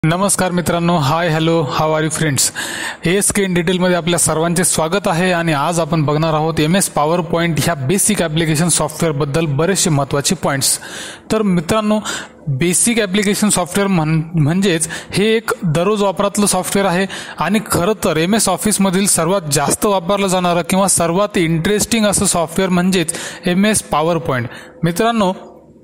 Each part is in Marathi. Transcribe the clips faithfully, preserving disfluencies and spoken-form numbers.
नमस्कार मित्रांनो, hi hello how are you friends. एस के इन डिटेलमध्ये आपल्या सर्वांचे स्वागत आहे. आणि आज आपण बघणार आहोत एम एस पॉवर पॉईंट ह्या बेसिक ॲप्लिकेशन सॉफ्टवेअरबद्दल बरेचसे महत्त्वाचे पॉईंट्स. तर मित्रांनो, बेसिक ॲप्लिकेशन सॉफ्टवेअर म्हण म्हणजेच हे एक दररोज वापरातलं सॉफ्टवेअर आहे आणि खरं तर एम एस ऑफिसमधील सर्वात जास्त वापरलं जाणारं किंवा सर्वात इंटरेस्टिंग असं सॉफ्टवेअर म्हणजेच एम एस पॉवर पॉईंट. मित्रांनो,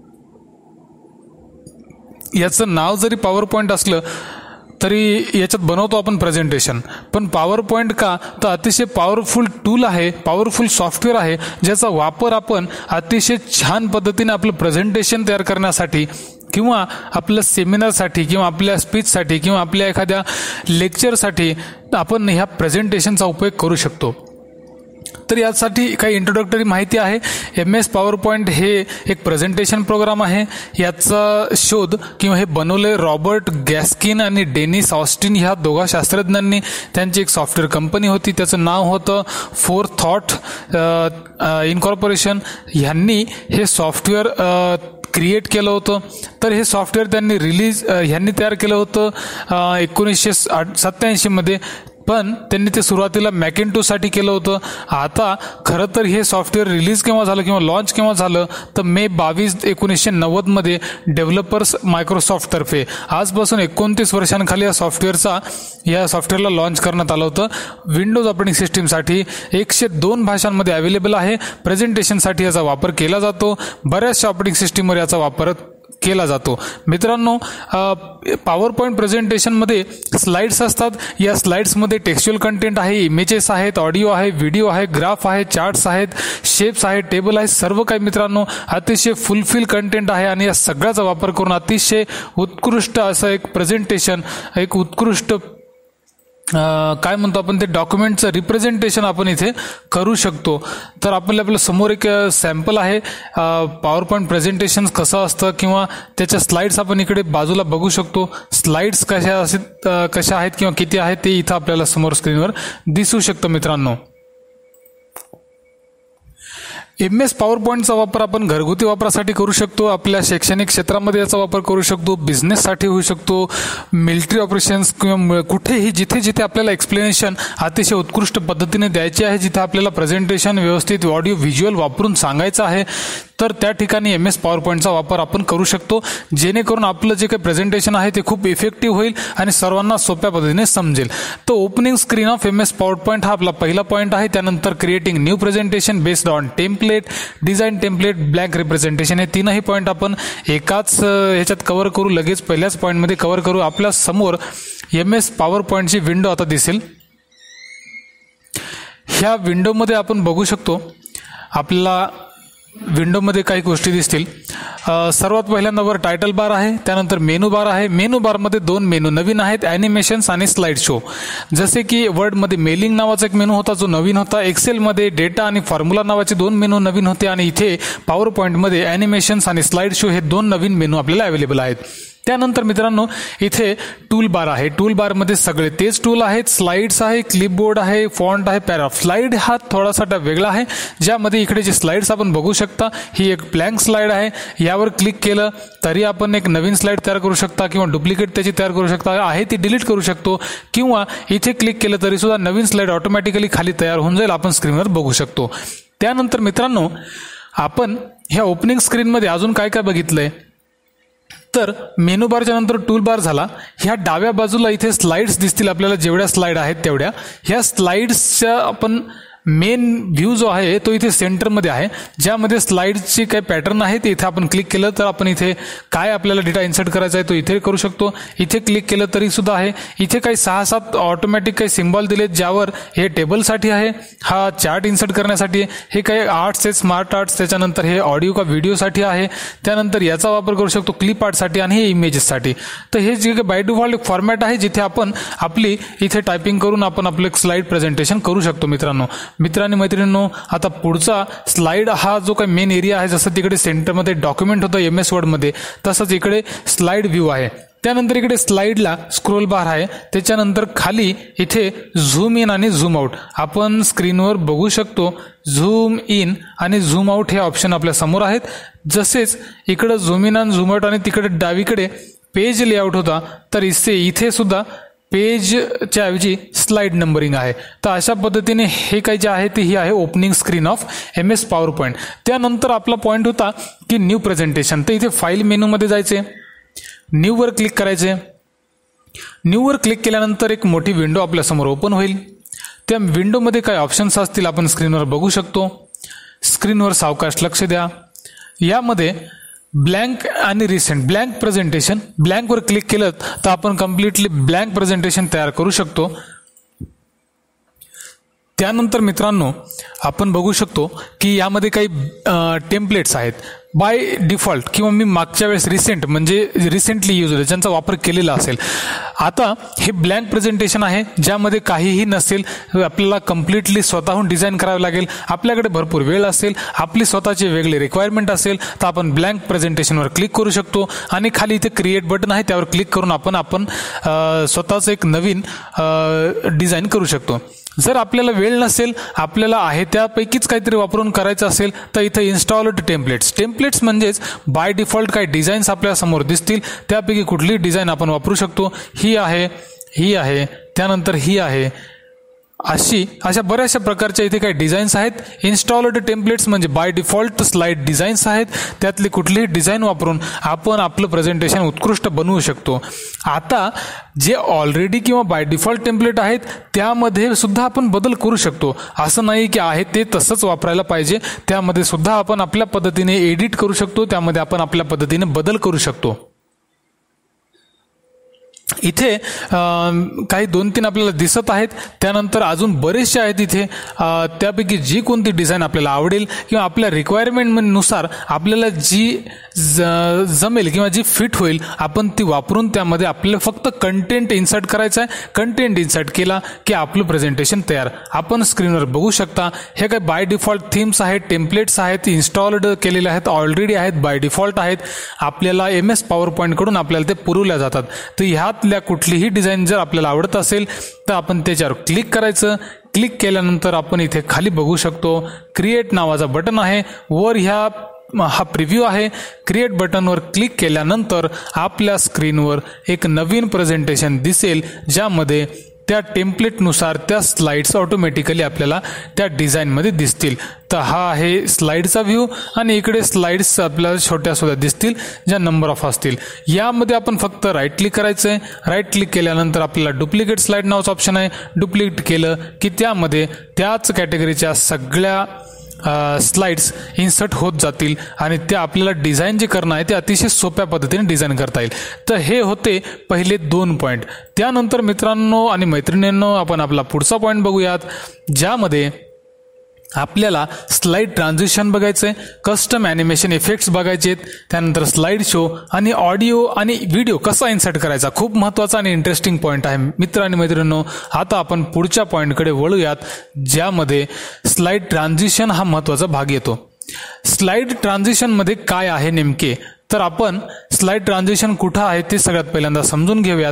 याचं नाव जरी पॉवर पॉईंट असलं तरी याच्यात बनवतो आपण प्रेझेंटेशन. पण पॉवर पॉईंट का, तर अतिशय पॉवरफुल टूल आहे, पॉवरफुल सॉफ्टवेअर आहे, ज्याचा वापर आपण अतिशय छान पद्धतीने आपलं प्रेझेंटेशन तयार करण्यासाठी किंवा आपल्या सेमिनारसाठी किंवा आपल्या स्पीचसाठी किंवा आपल्या एखाद्या लेक्चरसाठी आपण ह्या प्रेझेंटेशनचा उपयोग करू शकतो. तर यासाठी काही इंट्रोडक्टरी माहिती आहे. एम एस पॉवर पॉईंट हे एक प्रेझेंटेशन प्रोग्राम आहे. याचा शोध किंवा हे बनवले रॉबर्ट गॅस्किन आणि डेनिस ऑस्टिन ह्या दोघा शास्त्रज्ञांनी. त्यांची एक सॉफ्टवेअर कंपनी होती, त्याचं नाव होतं फोर थॉट इनकॉर्पोरेशन. ह्यांनी हे सॉफ्टवेअर क्रिएट केलं होतं. तर हे सॉफ्टवेअर त्यांनी रिलीज ह्यांनी तयार केलं होतं एकोणीसशे सत्त्याऐंशीमध्ये. पण त्यांनी ते सुरुवातीला मॅकिंटोशसाठी केलं होतं. आता खरं तर हे सॉफ्टवेअर रिलीज केव्हा झालं किंवा लॉन्च केव्हा झालं, तर मे बावीस एकोणीसशे नव्वदमध्ये डेव्हलपर्स मायक्रोसॉफ्टतर्फे. आजपासून एकोणतीस वर्षांखाली या सॉफ्टवेअरचा या सॉफ्टवेअरला लॉन्च करण्यात आलं होतं. विंडोज ऑपरेटिंग सिस्टीमसाठी एकशे दोन भाषांमध्ये अवेलेबल आहे. प्रेझेंटेशनसाठी याचा वापर केला जातो. बऱ्याचशा ऑपरेटिंग सिस्टीमवर याचा वापर केला जातो. मित्रांनो, पॉवर पॉईंट प्रेझेंटेशनमध्ये स्लाइड्स असतात. या स्लाइड्समध्ये टेक्स्च्युअल कंटेंट आहे, इमेजेस आहेत, ऑडिओ आहे, व्हिडिओ आहे, ग्राफ आहे, चार्ट्स आहेत, शेप्स आहेत, टेबल आहे, सर्व काही मित्रांनो अतिशय फुलफिल कंटेंट आहे. आणि या सगळ्याचा वापर करून अतिशय उत्कृष्ट असं एक प्रेझेंटेशन, एक उत्कृष्ट काय म्हणतो आपण ते डॉक्युमेंटचं रिप्रेझेंटेशन आपण इथे करू शकतो. तर आपल्या आपल्या समोर एक सॅम्पल आहे पॉवर पॉईंट प्रेझेंटेशन कसं असतं किंवा त्याच्या स्लाइड्स आपण इकडे बाजूला बघू शकतो. स्लाइड्स कशा असेल कशा आहेत किंवा किती आहेत ते इथं आपल्याला समोर स्क्रीनवर दिसू शकतं. मित्रांनो, एम एस पॉवर पॉईंटचा वापर आपण घरगुती वापरासाठी करू शकतो, आपल्या शैक्षणिक क्षेत्रामध्ये याचा वापर करू शकतो, बिझनेससाठी होऊ शकतो, मिलिटरी ऑपरेशन्स किंवा कुठेही जिथे जिथे आपल्याला एक्सप्लेनेशन अतिशय उत्कृष्ट पद्धतीने द्यायचे आहे, जिथे आपल्याला प्रेझेंटेशन व्यवस्थित ऑडिओ व्हिज्युअल वापरून सांगायचं आहे, तर त्या ठिकाणी एम एस पॉवर पॉईंटचा वापर आपण करू शकतो. जेणेकरून आपलं जे काही प्रेझेंटेशन आहे ते खूप इफेक्टिव्ह होईल आणि सर्वांना सोप्या पद्धतीने समजेल. तर opening screen of MS S पॉवर पॉईंट हा आपला पहिला पॉईंट आहे. त्यानंतर creating new presentation based on template, design template, blank representation, हे तीनही पॉईंट आपण एकाच ह्याच्यात कव्हर करू. लगेच पहिल्याच पॉईंटमध्ये कव्हर करू. आपल्या समोर एम एस पॉवर पॉईंटची विंडो आता दिसेल. ह्या विंडोमध्ये आपण बघू शकतो आपल्याला विंडोमध्ये काही गोष्टी दिसतील. सर्वात पहिल्यांदा वर टायटल बार आहे, त्यानंतर मेनू बार आहे. मेनू बारमध्ये दोन मेनू नवीन आहेत, ॲनिमेशन्स आणि स्लाइड शो. जसे की वर्डमध्ये मेलिंग नावाचा एक मेनू होता जो नवीन होता. एक्सेलमध्ये डेटा आणि फॉर्म्युला नावाचे दोन मेनू नवीन होते. आणि इथे पॉवर पॉईंटमध्ये ॲनिमेशन्स आणि स्लाइड शो हे दोन नवीन मेनू आपल्याला अवेलेबल आहेत. त्यानंतर मित्रांनो, इथे टूल बार आहे. टूल बारमध्ये सगळे तेच टूल आहेत. स्लाइड्स आहे, क्लिपबोर्ड आहे, फॉन्ट आहे, पॅराग्राफ. स्लाइड हा थोडासा वेगळा आहे, ज्यामध्ये इकडे जे स्लाइड्स आपण बघू शकता, ही एक ब्लँक स्लाइड आहे. यावर क्लिक केलं तरी आपण एक नवीन स्लाइड तयार करू शकता किंवा डुप्लिकेट त्याची तयार करू शकता, आहे ती डिलीट करू शकतो. किंवा इथे क्लिक केलं तरी सुद्धा नवीन स्लाइड ऑटोमॅटिकली खाली तयार होऊन जाईल, आपण स्क्रीनवर बघू शकतो. त्यानंतर मित्रांनो, आपण ह्या ओपनिंग स्क्रीनमध्ये अजून काय काय बघितलंय, तर मेनू बारच्या नंतर टूल बार झाला. ह्या डाव्या बाजूला इथे स्लाइड्स दिसतील आपल्याला, जेवढ्या स्लाइड आहेत तेवढ्या. ह्या स्लाइड्सच्या आपण मेन व्ह्यू जो आहे तो इथे सेंटरमध्ये आहे, ज्यामध्ये स्लाइड्सची काही पॅटर्न आहे ते इथे आपण क्लिक केलं तर आपण इथे काय आपल्याला डेटा इन्सर्ट करायचा आहे तो इथे करू शकतो. इथे क्लिक केलं तरी सुद्धा आहे. इथे काही सहा सात ऑटोमॅटिक काही सिम्बॉल दिलेत, ज्यावर हे टेबलसाठी आहे, हा चार्ट इन्सर्ट करण्यासाठी आहे, हे काही आर्ट्स आहेत, स्मार्ट आर्ट्स, त्याच्यानंतर हे ऑडिओ का व्हिडिओसाठी आहे, त्यानंतर याचा वापर करू शकतो क्लिप आर्टसाठी आणि हे इमेजेससाठी. तर हे जे बाय डिफॉल्ट फॉर्मॅट आहे, जिथे आपण आपली इथे टायपिंग करून आपण आपलं स्लाइड प्रेझेंटेशन करू शकतो. मित्रांनो मित्रांनी मैत्रिणींनो, आता पुढचा स्लाइड हा जो काही मेन एरिया आहे, जसं तिकडे सेंटरमध्ये डॉक्युमेंट होतं एम एस वर्डमध्ये, तसंच इकडे स्लाइड व्ह्यू आहे. त्यानंतर इकडे स्लाइडला स्क्रोल बार आहे. त्याच्यानंतर खाली इथे झूम इन आणि झूम आउट आपण स्क्रीनवर बघू शकतो. झूम इन आणि झूम आउट हे ऑप्शन आपल्या समोर आहेत. जसेच इकडे झूम इन आणि झूम आउट आणि तिकडे डावीकडे पेज लेआउट होता, तर इथे इथे सुद्धा पेजच्या ऐवजी स्लाइड नंबरिंग आहे. तर अशा पद्धतीने हे काही जे आहे ते ही आहे opening screen of MS S पॉवर पॉईंट. त्यानंतर आपला पॉईंट होता की न्यू प्रेझेंटेशन. तर इथे फाईल मेनूमध्ये जायचे, न्यूवर क्लिक करायचे. न्यूवर क्लिक केल्यानंतर एक मोठी विंडो आपल्यासमोर ओपन होईल. त्या विंडोमध्ये काही ऑप्शन्स असतील आपण स्क्रीनवर बघू शकतो. स्क्रीनवर सावकाश लक्ष द्या. यामध्ये ब्लँक आणि रिसेंट ब्लँक प्रेझेंटेशन, ब्लँकवर क्लिक केलं तर आपण कम्प्लिटली ब्लँक प्रेझेंटेशन तयार करू शकतो. त्यानंतर मित्रांनो आपण बघू शकतो की यामध्ये काही टेम्पलेट्स आहेत बाय डिफॉल्ट, किंवा मी मागच्या वेळेस रिसेंट म्हणजे रिसेंटली यूज होते ज्यांचा वापर केलेला असेल. आता हे ब्लँक प्रेझेंटेशन आहे ज्यामध्ये काहीही नसेल, आपल्याला कम्प्लिटली स्वतःहून डिझाईन करावं लागेल. आपल्याकडे भरपूर वेळ असेल, आपली स्वतःची वेगळी रिक्वायरमेंट असेल, तर आपण ब्लँक प्रेझेंटेशनवर क्लिक करू शकतो आणि खाली इथे क्रिएट बटन आहे त्यावर क्लिक करून आपण आपण स्वतःच एक नवीन डिझाईन करू शकतो. जर आपल्याला वेळ नसेल, आपल्याला आहे त्यापैकीच काहीतरी वापरून करायचं असेल, तर इथे इन्स्टॉल्ड टेम्पलेट्स टेम्पलेट्स म्हणजेच बाय डिफॉल्ट काही डिझाईन्स आपल्या समोर दिसतील, त्यापैकी कुठलीही डिझाईन आपण वापरू शकतो. ही आहे, ही आहे, त्यानंतर ही आहे, अशी अशा बऱ्याचशा प्रकारच्या इथे काही डिझाईन्स आहेत. इन्स्टॉल्ड टेम्पलेट्स म्हणजे बाय डिफॉल्ट स्लाइड डिझाईन्स आहेत, त्यातली कुठलीही डिझाईन वापरून आपण आपलं प्रेझेंटेशन उत्कृष्ट बनवू शकतो. आता जे ऑलरेडी किंवा बाय डिफॉल्ट टेम्पलेट आहेत त्यामध्ये सुद्धा आपण बदल करू शकतो. असं नाही की आहे ते तसंच वापरायला पाहिजे, त्यामध्ये सुद्धा आपण आपल्या पद्धतीने एडिट करू शकतो, त्यामध्ये आपण आपल्या पद्धतीने बदल करू शकतो. इथे काही दोन तीन आपल्याला दिसत आहेत, त्यानंतर अजून बरेचसे आहेत इथे. त्यापैकी जी कोणती डिझाईन आपल्याला आवडेल किंवा आपल्या रिक्वायरमेंटनुसार आपल्याला जी जमेल किंवा जी फिट होईल आपण ती वापरून त्यामध्ये आपल्याला फक्त कंटेंट इन्सर्ट करायचं आहे. कंटेंट इन्सर्ट केला की आपलं प्रेझेंटेशन तयार. आपण स्क्रीनवर बघू शकता हे काही बाय डिफॉल्ट थीम्स आहेत, टेम्पलेट्स आहेत, इन्स्टॉल्ड केलेले आहेत, ऑलरेडी आहेत, बाय डिफॉल्ट आहेत. आपल्याला एम एस पॉवर पॉईंटकडून आपल्याला ते पुरवल्या जातात. तर ह्यातल्या कुठलीही डिझाईन जर आपल्याला आवडत असेल तर आपण त्याच्यावर क्लिक करायचं. क्लिक केल्यानंतर आपण इथे खाली बघू शकतो क्रिएट नावाचा बटन आहे. वर ह्या हा प्रिव्ह्यू आहे. क्रिएट बटनवर क्लिक केल्यानंतर आपल्या स्क्रीनवर एक नवीन प्रेझेंटेशन दिसेल ज्यामध्ये त्या टेम्पलेटनुसार त्या स्लाइड्स ऑटोमॅटिकली आपल्याला त्या डिझाईनमध्ये दिसतील. तर हा आहे स्लाइडचा व्ह्यू आणि इकडे स्लाइड्स आपल्याला छोट्या सुद्धा दिसतील ज्या नंबर ऑफ असतील. यामध्ये आपण फक्त राईट क्लिक करायचं आहे. राईट क्लिक केल्यानंतर आपल्याला डुप्लिकेट स्लाइड नावाचं ऑप्शन आहे. डुप्लिकेट केलं की त्यामध्ये त्याच कॅटेगरीच्या सगळ्या स्लाइड्स इन्सर्ट होत जातील आणि ते आपल्याला डिझाईन जे करणं आहे ते अतिशय सोप्या पद्धतीने डिझाईन करता येईल. तर हे होते पहिले दोन पॉईंट. त्यानंतर मित्रांनो आणि मैत्रिणींनो आपण आपला पुढचा पॉईंट बघूयात ज्यामध्ये आपल्याला स्लाइड ट्रान्झिशन बघायचं आहे, कस्टम ॲनिमेशन इफेक्ट्स बघायचे आहेत, त्यानंतर स्लाइड शो आणि ऑडिओ आणि व्हिडिओ कसा इन्सर्ट करायचा. खूप महत्त्वाचा आणि इंटरेस्टिंग पॉईंट आहे मित्र आणि मैत्रिणींनो. आता आपण पुढच्या पॉईंटकडे वळूयात ज्यामध्ये स्लाइड ट्रान्झिशन हा महत्त्वाचा भाग येतो. स्लाइड ट्रान्झिशनमध्ये काय आहे नेमके, तर आपण स्लाइड ट्रान्झिशन कुठं आहे ते सगळ्यात पहिल्यांदा समजून घेऊयात.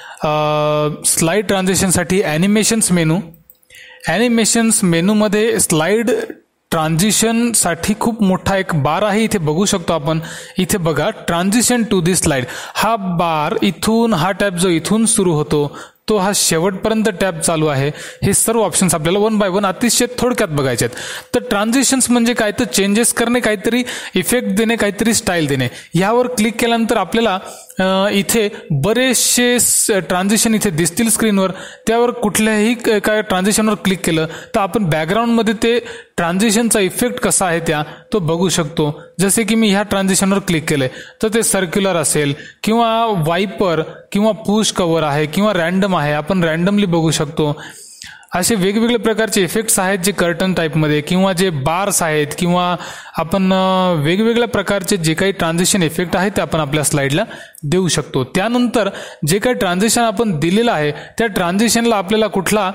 स्लाइड ट्रान्झिशनसाठी ॲनिमेशन्स मेनू, ॲनिमेशन्स मेनूमध्ये स्लाइड ट्रान्झिशनसाठी खूप मोठा एक बार आहे, इथे बघू शकतो आपण. इथे बघा ट्रान्झिशन टू दी स्लाइड, हा बार इथून हा टॅब जो इथून सुरू होतो तो हा शेवटपर्यंत टॅब चालू आहे. हे सर्व ऑप्शन्स आपल्याला वन बाय वन अतिशय थोडक्यात बघायचे आहेत. तर ट्रान्झिशन्स म्हणजे काय, तर चेंजेस करणे, काहीतरी इफेक्ट देणे, काहीतरी स्टाईल देणे. यावर क्लिक केल्यानंतर आपल्याला इथे बरेचसे ट्रान्झिशन इथे दिसतील स्क्रीनवर. त्यावर कुठल्याही काय ट्रान्झिशनवर क्लिक केलं तर आपण बॅकग्राऊंडमध्ये ते ट्रान्झिशनचा इफेक्ट कसा आहे त्या तो बघू शकतो. जसे की मी ह्या ट्रान्झिशनवर क्लिक केलंय तर ते सर्क्युलर असेल किंवा वायपर किंवा पुश कव्हर आहे किंवा रॅन्डम आहे, आपण रॅन्डमली बघू शकतो. असे वेगवेगळे प्रकारचे इफेक्ट्स आहेत जे कर्टन टाईपमध्ये किंवा जे बार्स आहेत किंवा आपण वेगवेगळ्या प्रकारचे जे काही ट्रान्झिशन इफेक्ट आहेत ते आपण आपल्या स्लाइडला देऊ शकतो. त्यानंतर जे काही ट्रान्झिशन आपण दिलेलं आहे त्या ट्रान्झिशनला आपल्याला कुठला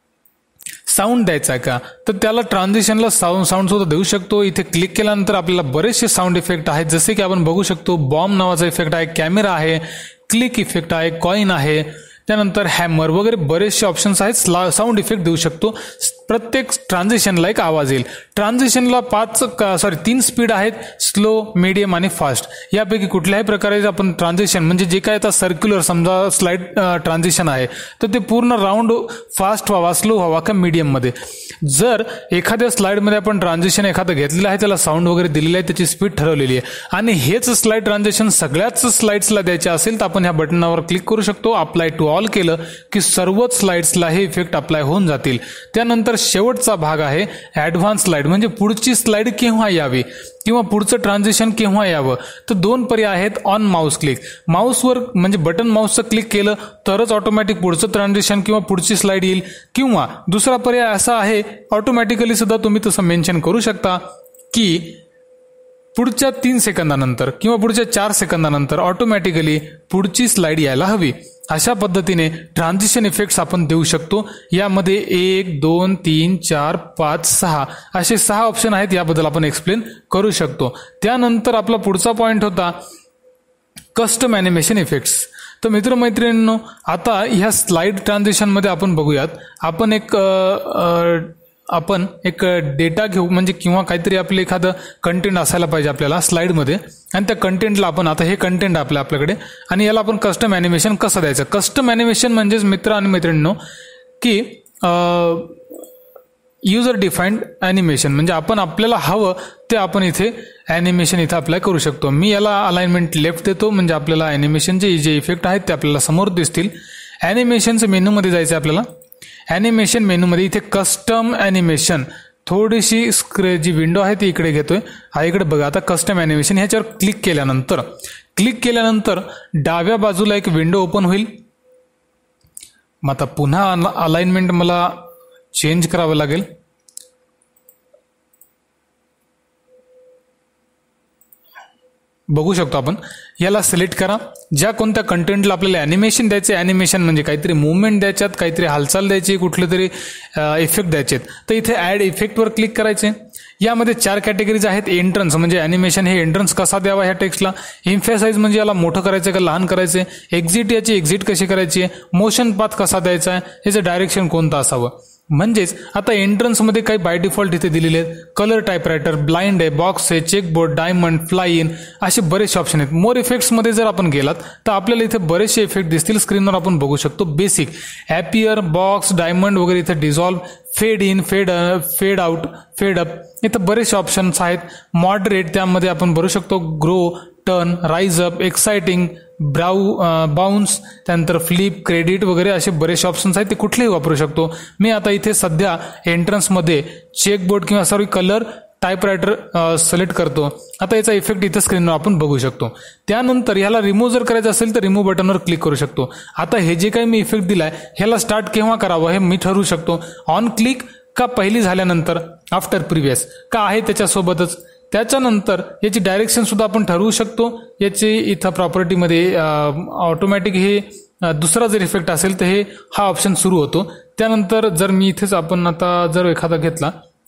साऊंड द्यायचा आहे का, तर त्याला ट्रान्झिशनला साऊंड साऊंड सुद्धा देऊ शकतो. इथे क्लिक केल्यानंतर आपल्याला बरेचसे साऊंड इफेक्ट आहेत जसे की आपण बघू शकतो बॉम्ब नावाचा इफेक्ट आहे, कॅमेरा आहे, क्लिक इफेक्ट आहे, कॉइन आहे, त्यानंतर हॅमर वगैरे बरेचसे ऑप्शन्स आहेत. साऊंड इफेक्ट देऊ शकतो. प्रत्येक ट्रान्झिशनला एक आवाज येईल. ट्रान्झिशनला पाच सॉरी तीन स्पीड आहेत, स्लो, मीडियम आणि फास्ट. यापैकी कुठल्याही प्रकारे आपण ट्रान्झिशन म्हणजे जे काय आता सर्क्युलर समजा स्लाइड ट्रान्झिशन आहे तर ते पूर्ण राऊंड फास्ट व्हावा, स्लो व्हावा का मीडियममध्ये. जर एखाद्या स्लाइडमध्ये आपण ट्रान्झिशन एखादं घेतलेलं आहे, त्याला साऊंड वगैरे दिलेलं आहे, त्याची स्पीड ठरवलेली आहे आणि हेच स्लाइड ट्रान्झिशन सगळ्याच स्लाइड्सला द्यायचे असेल तर आपण ह्या बटनावर क्लिक करू शकतो. अप्लाय टू ऑल केलं की सर्वच स्लाइड्सला हे इफेक्ट अप्लाय होऊन जातील. त्यानंतर शेवटचा भाग आहे ॲडव्हान्स स्लाइड, म्हणजे पुढची स्लाइड केव्हा यावी किंवा पुढचं ट्रान्झिशन केव्हा यावं. तर दोन पर्याय आहेत ऑन माऊस क्लिक. माऊसवर म्हणजे बटन माऊसचं क्लिक केलं तरच ऑटोमॅटिक पुढचं ट्रान्झिशन किंवा पुढची स्लाइड येईल, किंवा दुसरा पर्याय असा आहे ऑटोमॅटिकली सुद्धा तुम्ही तसं मेन्शन करू शकता की पुढच्या तीन सेकंदानंतर किंवा पुढच्या चार सेकंदानंतर ऑटोमॅटिकली पुढची स्लाइड यायला हवी. अशा पद्धतीने ट्रान्झिशन इफेक्ट्स आपण देऊ शकतो. यामध्ये एक, दोन, तीन, चार, पाच, सहा असे सहा ऑप्शन आहेत. याबद्दल आपण एक्सप्लेन करू शकतो. त्यानंतर आपला पुढचा पॉइंट होता कस्टम ॲनिमेशन इफेक्ट्स. तर मित्रमैत्रिणींनो, आता ह्या स्लाइड ट्रान्झिशनमध्ये आपण बघूयात. आपण एक आपण एक डेटा घेऊ म्हणजे किंवा काहीतरी आपलं एखादं कंटेंट असायला पाहिजे आपल्याला स्लाइडमध्ये, आणि त्या कंटेंटला आपण आता हे कंटेंट आपलं आपल्याकडे आणि याला आपण कस्टम ॲनिमेशन कसं द्यायचं. कस्टम ॲनिमेशन म्हणजेच मित्र आणि मैत्रिणींनो की युजर डिफाईन्ड ॲनिमेशन, म्हणजे आपण आपल्याला हवं ते आपण इथे ॲनिमेशन इथे अप्लाय करू शकतो. मी याला अलाइनमेंट लेफ्ट देतो म्हणजे आपल्याला ॲनिमेशनचे जे इफेक्ट आहेत ते आपल्याला समोर दिसतील. ॲनिमेशनचं मेनूमध्ये जायचं आपल्याला. ॲनिमेशन मेनूमध्ये इथे कस्टम ॲनिमेशन थोडीशी स्क्रे जी विंडो आहे ती इकडे घेतोय. हा इकडे बघा. आता कस्टम ॲनिमेशन ह्याच्यावर क्लिक केल्यानंतर क्लिक केल्यानंतर डाव्या बाजूला एक विंडो ओपन होईल. मग आता पुन्हा अलाइनमेंट मला चेंज करावं लागेल. बघू शकतो आपण. याला सिलेक्ट करा. ज्या कोणत्या कंटेंटला आपल्याला ॲनिमेशन द्यायचे, ॲनिमेशन म्हणजे काहीतरी मुवमेंट द्यायच्यात, काहीतरी हालचाल द्यायची, कुठले तरी इफेक्ट द्यायचे, तर इथे ॲड इफेक्टवर क्लिक करायचे. यामध्ये चार कॅटेगरीज आहेत. एंट्रन्स म्हणजे ॲनिमेशन हे एंट्रन्स कसा द्यावा ह्या टेक्स्टला. एम्फेसाइज म्हणजे याला मोठं करायचं का लहान करायचं. एक्झिट याची एक्झिट कशी करायची आहे. मोशन पाथ कसा द्यायचा आहे, याचं डायरेक्शन कोणतं असावं. म्हणजेच आता एंट्रन्समध्ये काही बाय डिफॉल्ट इथे दिलेले आहेत. कलर टाईपरायटर, ब्लाइंड आहे, बॉक्स आहे, चेकबोर्ड, डायमंड, फ्लाय इन असे बरेचसे ऑप्शन आहेत. मोर इफेक्ट्समध्ये जर आपण गेलात तर आपल्याला इथे बरेचसे इफेक्ट दिसतील. स्क्रीनवर आपण बघू शकतो. बेसिक, ॲपियर, बॉक्स, डायमंड वगैरे इथे डिझॉल्व, फेड इन, फेड फेड आउट, फेड अप इथं बरेचसे ऑप्शन्स आहेत. मॉडरेट त्यामध्ये आपण भरू शकतो. Grow, turn, rise up, exciting, ब्राऊ बाउन्स, त्यानंतर फ्लिप, क्रेडिट वगैरे असे बरेचसे ऑप्शन्स आहेत. ते कुठलेही वापरू शकतो. मी आता इथे सध्या एंट्रन्समध्ये चेकबोर्ड किंवा सॉरी कलर टाईपरायटर सिलेक्ट करतो. आता याचा इफेक्ट इथं स्क्रीनवर आपण बघू शकतो. त्यानंतर ह्याला रिमूव्ह जर करायचं असेल तर रिमूव्ह बटनवर क्लिक करू शकतो. आता हे जे काही मी इफेक्ट दिलाय ह्याला स्टार्ट केव्हा करावं हे मी ठरवू शकतो. ऑन क्लिक का पहिली झाल्यानंतर, आफ्टर प्रिव्हियस का आहे त्याच्यासोबतच. त्याच्यानंतर याची डायरेक्शन सुद्धा आपण ठरवू शकतो. याचे इथं प्रॉपर्टीमध्ये ऑटोमॅटिक हे दुसरा जर इफेक्ट असेल तर हे हा ऑप्शन सुरू होतो. त्यानंतर जर मी इथेच आपण आता जर एखादा घेतला,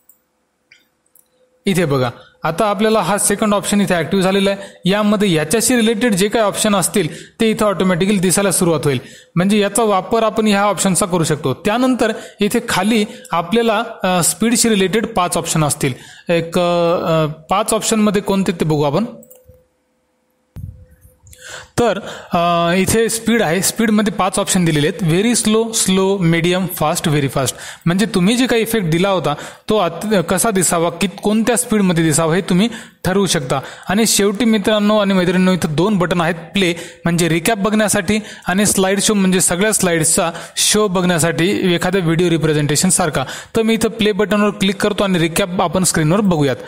इथे बघा आता आपल्याला हा सेकंड ऑप्शन इथे ऍक्टिव्ह झालेला आहे. यामध्ये याच्याशी रिलेटेड जे काही ऑप्शन असतील ते इथं ऑटोमॅटिकली दिसायला सुरुवात होईल. म्हणजे याचा वापर आपण ह्या ऑप्शनचा करू शकतो. त्यानंतर इथे खाली आपल्याला स्पीडशी रिलेटेड पाच ऑप्शन असतील. एक पाच ऑप्शनमध्ये कोणते ते बघू आपण. तर इथे स्पीड आहे. स्पीडमध्ये पाच ऑप्शन दिलेले आहेत. Very slow, slow, medium, fast, very fast. म्हणजे तुम्ही जे काही इफेक्ट दिला होता तो कसा दिसावा, की कोणत्या स्पीडमध्ये दिसावा हे तुम्ही ठरवू शकता. आणि शेवटी मित्रांनो आणि मैत्रिणींनो इथं दोन बटन आहेत. प्ले म्हणजे रिकॅप बघण्यासाठी आणि स्लाइड शो म्हणजे सगळ्या स्लाइड्सचा शो बघण्यासाठी एखाद्या व्हिडिओ रिप्रेझेंटेशन सारखा. तर मी इथं प्ले बटनवर क्लिक करतो आणि रिकॅप आपण स्क्रीनवर बघूयात.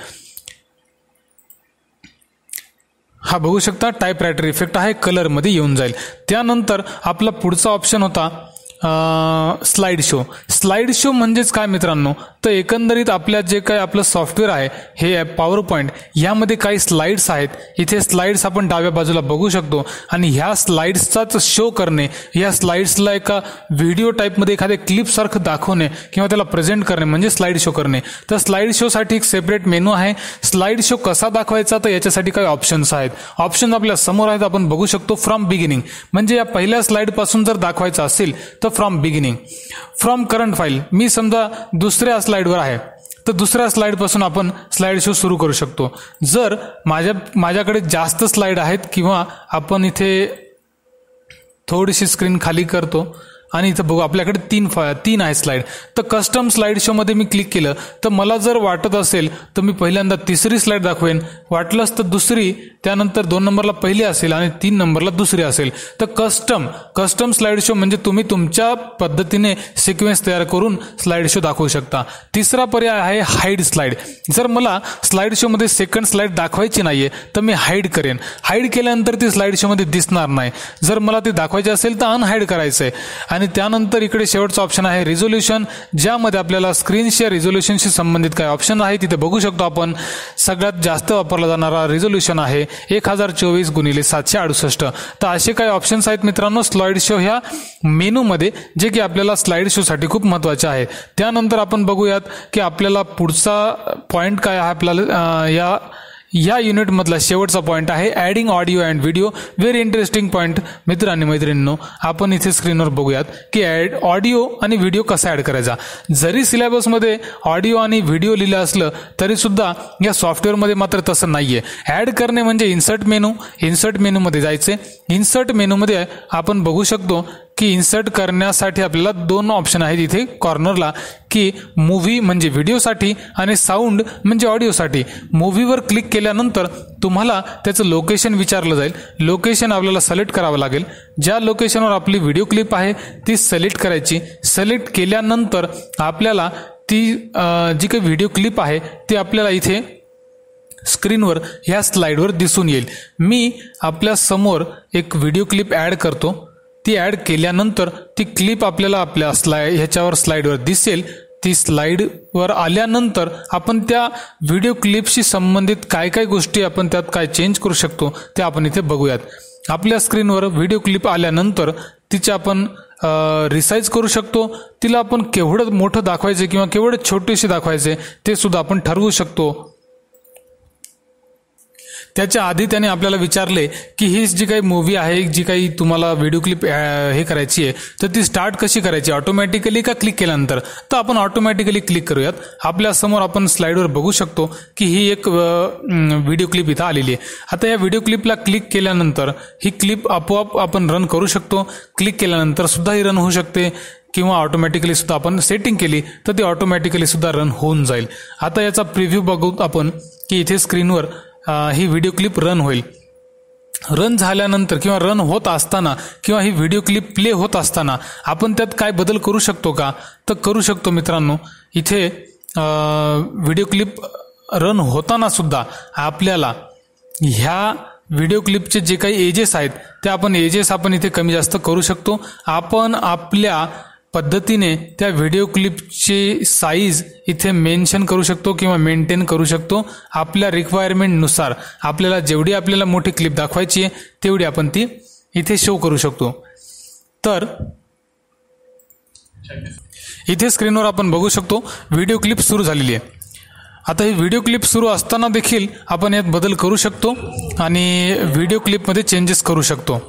हा बघू शकता टाईपरायटर इफेक्ट आहे, कलरमध्ये येऊन जाईल. त्यानंतर आपला पुढचा ऑप्शन होता स्लाइड शो. स्लाइड शो म्हणजेच काय मित्रांनो, तर एकंदरीत आपल्या जे काही आपलं सॉफ्टवेअर आहे हे पॉवर पॉईंट, यामध्ये काही स्लाइड्स आहेत. इथे स्लाइड्स आपण डाव्या बाजूला बघू शकतो आणि ह्या स्लाइड्सचाच शो करणे, ह्या स्लाइड्सला एका व्हिडिओ टाईपमध्ये एखाद्या क्लिपसारखं दाखवणे किंवा त्याला प्रेझेंट करणे म्हणजे स्लाइड शो करणे. तर स्लाइड शोसाठी एक सेपरेट मेनू आहे. स्लाइड शो कसा दाखवायचा तर याच्यासाठी काही ऑप्शन्स आहेत. ऑप्शन आपल्या समोर आहेत, आपण बघू शकतो. फ्रॉम बिगिनिंग म्हणजे या पहिल्या स्लाइड पासून जर दाखवायचं असेल तर तर from beginning. From current file, मी समजा दुसऱ्या स्लाईडवर आहे तर दुसऱ्या स्लाईडपासून आपण स्लाईड शो सुरू करू शकतो. जर माझ्या माझ्याकडे जास्त स्लाईड आहेत किंवा आपण इथे थोडीशी स्क्रीन खाली करतो आणि इथं बघू आपल्याकडे तीन फा तीन आहे स्लाईड, तर कस्टम स्लाईड शोमध्ये मी क्लिक केलं तर मला जर वाटत असेल तर मी पहिल्यांदा तिसरी स्लाईड दाखवेन, वाटलंच तर दुसरी, त्यानंतर दोन नंबरला पहिली असेल आणि तीन नंबरला दुसरी असेल. तर कस्टम कस्टम स्लाईड शो म्हणजे तुम्ही तुमच्या पद्धतीने सिक्वेन्स तयार करून स्लाईड शो दाखवू शकता. तिसरा पर्याय आहे हाईड स्लाईड. जर मला स्लाईड शोमध्ये सेकंड स्लाईड दाखवायची नाहीये तर मी हाईड करेन. हाईड केल्यानंतर ती स्लाईड शोमध्ये दिसणार नाही. जर मला ती दाखवायची असेल तर अनहाईड करायचं आहे. आणि त्यानंतर इकडे शेवटचा ऑप्शन आहे रिझोल्युशन, ज्यामध्ये आपल्याला स्क्रीनच्या रिझोल्युशनशी संबंधित काही ऑप्शन आहे तिथे बघू शकतो आपण. सगळ्यात जास्त वापरला जाणारा रिझोल्युशन आहे एक हजार चोवीस गुणिले सातशे अडुसष्ट. तर असे काही ऑप्शन्स आहेत मित्रांनो स्लाईड शो ह्या मेनूमध्ये, जे की आपल्याला स्लाईड शोसाठी खूप महत्त्वाचे आहे. त्यानंतर आपण बघूयात की आपल्याला पुढचा पॉईंट काय आहे. आपल्याला या या युनिटमधला शेवटचा पॉईंट आहे adding audio and video. Very interesting point मित्र आणि मैत्रिणींनो. आपण इथे स्क्रीनवर बघूयात की ॲड ऑडिओ आणि व्हिडिओ कसा ॲड करायचा. जरी सिलेबसमध्ये ऑडिओ आणि व्हिडिओ लिहिलं असलं तरी सुद्धा या सॉफ्टवेअरमध्ये मात्र तसं नाहीये. ॲड करणे म्हणजे इन्सर्ट मेनू, इन्सर्ट मेनूमध्ये जायचे. इन्सर्ट मेनूमध्ये आपण बघू शकतो की इन्सर्ट करण्यासाठी आपल्याला दोन ऑप्शन आहेत इथे कॉर्नरला, की मूव्ही म्हणजे व्हिडिओसाठी आणि साऊंड म्हणजे ऑडिओसाठी. मूव्हीवर क्लिक केल्यानंतर तुम्हाला त्याचं लोकेशन विचारलं जाईल. लोकेशन आपल्याला सिलेक्ट करावं लागेल. ज्या लोकेशनवर आपली व्हिडिओ क्लिप आहे ती सिलेक्ट करायची. सिलेक्ट केल्यानंतर आपल्याला ती जी काही व्हिडिओ क्लिप आहे ती आपल्याला इथे स्क्रीनवर ह्या स्लाईडवर दिसून येईल. मी आपल्या समोर एक व्हिडिओ क्लिप ॲड करतो. ती ॲड केल्यानंतर ती क्लिप आपल्याला आपल्या स्लाय ह्याच्यावर स्लाईडवर दिसेल. ती स्लाईडवर आल्यानंतर आपण त्या व्हिडिओ क्लिपशी संबंधित काय काय गोष्टी आपण त्यात काय चेंज करू शकतो ते आपण इथे बघूयात. आपल्या स्क्रीनवर व्हिडिओ क्लिप आल्यानंतर तिचे आपण रिसाईज करू शकतो. तिला आपण केवढं मोठं दाखवायचे किंवा केवढं छोटेसे दाखवायचे ते सुद्धा आपण ठरवू शकतो. त्याच्या आधी त्याने आपल्याला विचारले की ही जी काही मूव्ही आहे, जी काही तुम्हाला व्हिडिओ क्लिप हे करायची आहे तर ती स्टार्ट कशी करायची, ऑटोमॅटिकली का क्लिक केल्यानंतर. तर आपण ऑटोमॅटिकली क्लिक करूयात. आपल्या समोर आपण स्लाईडवर बघू शकतो की ही एक व्हिडिओ क्लिप इथं आलेली आहे. आता या व्हिडिओ क्लिपला क्लिक केल्यानंतर ही क्लिप आपोआप आपण रन करू शकतो. क्लिक केल्यानंतर सुद्धा ही रन होऊ शकते किंवा ऑटोमॅटिकली सुद्धा आपण सेटिंग केली तर ती ऑटोमॅटिकली सुद्धा रन होऊन जाईल. आता याचा प्रिव्ह्यू बघू आपण की इथे स्क्रीनवर ही व्हिडिओ क्लिप रन होईल. रन झाल्यानंतर किंवा रन होत असताना किंवा ही व्हिडिओ क्लिप प्ले होत असताना आपण त्यात काय बदल करू शकतो का, तर करू शकतो मित्रांनो. इथे व्हिडिओ क्लिप रन होताना सुद्धा आपल्याला ह्या व्हिडिओ क्लिपचे जे काही एजेस आहेत ते आपण एजेस आपण इथे कमी जास्त करू शकतो. आपण आपल्या पद्धतीने त्या व्हिडिओ क्लिपची साईज इथे मेन्शन करू शकतो किंवा मेंटेन करू शकतो. आपल्या रिक्वायरमेंटनुसार आपल्याला जेवढी आपल्याला मोठी क्लिप दाखवायची आहे तेवढी आपण ती इथे शो करू शकतो. तर इथे स्क्रीनवर आपण बघू शकतो व्हिडिओ क्लिप सुरू झालेली आहे. आता ही व्हिडिओ क्लिप सुरू असताना देखील आपण यात बदल करू शकतो आणि व्हिडिओ क्लिपमध्ये चेंजेस करू शकतो.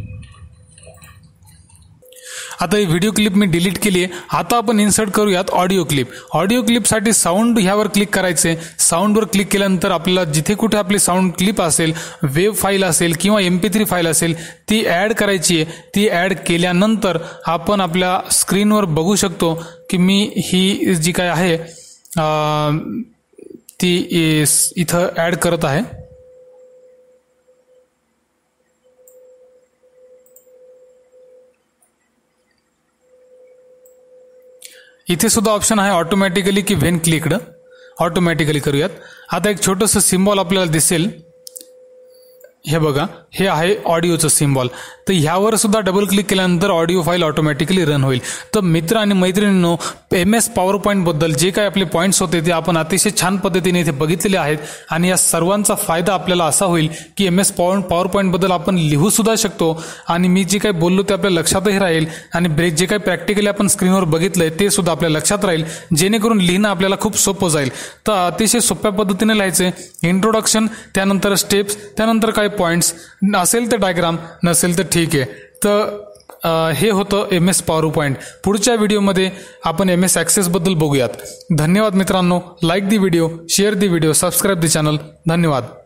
आता ही व्हिडिओ क्लिप मी डिलीट केली आहे. आता आपण इन्सर्ट करूयात ऑडिओ क्लिप. ऑडिओ क्लिपसाठी साऊंड ह्यावर क्लिक करायचे. साऊंडवर क्लिक केल्यानंतर आपल्याला जिथे कुठे आपली साऊंड क्लिप असेल, वेब फाईल असेल किंवा एम पी थ्री फाईल असेल ती ॲड करायची आहे. ती ॲड केल्यानंतर आपण आपल्या स्क्रीनवर बघू शकतो की मी ही जी काय आहे ती इथं ॲड करत आहे. इथे सुद्धा ऑप्शन आहे ऑटोमॅटिकली की व्हेन क्लिक्ड. ऑटोमॅटिकली करूयात. आता एक छोटंसं सिम्बॉल आपल्याला दिसेल. हे बघा, हे आहे ऑडिओचं सिम्बॉल. तर ह्यावर सुद्धा डबल क्लिक केल्यानंतर ऑडिओ फाईल ऑटोमॅटिकली रन होईल. तर मित्र आणि मैत्रिणींनो, एम एस पॉवर पॉईंट बद्दल जे काही आपले पॉईंट्स होते ते आपण अतिशय छान पद्धतीने इथे बघितलेले आहेत. आणि या सर्वांचा फायदा आपल्याला असा होईल की M S power power point बद्दल आपण लिहू सुद्धा शकतो आणि मी जे काही बोललो ते आपल्या लक्षातही राहील आणि ब्रेक जे काही प्रॅक्टिकली आपण स्क्रीनवर बघितलंय ते सुद्धा आपल्या लक्षात राहील, जेणेकरून लिहिणं आपल्याला खूप सोपं जाईल. तर अतिशय सोप्या पद्धतीने लिहायचे. इंट्रोडक्शन, त्यानंतर स्टेप्स, त्यानंतर काही पॉईंट्स, असेल तर डायग्राम, नसेल तर ठीक आहे. तर हे होतं एम एस पॉवर पॉईंट. पुढच्या व्हिडिओमध्ये आपण एम एस ॲक्सेसबद्दल बघूयात. धन्यवाद मित्रांनो. Like the video, share the video, subscribe the channel. धन्यवाद.